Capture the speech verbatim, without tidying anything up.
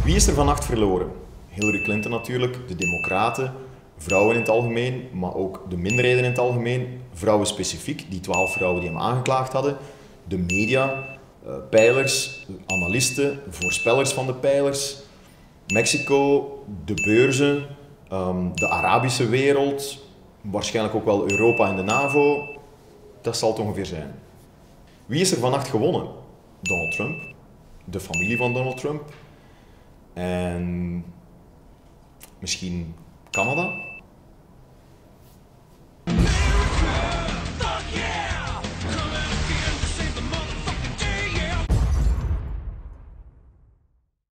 Wie is er vannacht verloren? Hillary Clinton natuurlijk, de democraten, vrouwen in het algemeen, maar ook de minderheden in het algemeen. Vrouwen specifiek, die twaalf vrouwen die hem aangeklaagd hadden. De media, uh, peilers, analisten, voorspellers van de peilers. Mexico, de beurzen, um, de Arabische wereld, waarschijnlijk ook wel Europa en de NAVO. Dat zal het ongeveer zijn. Wie is er vannacht gewonnen? Donald Trump, de familie van Donald Trump en misschien Canada?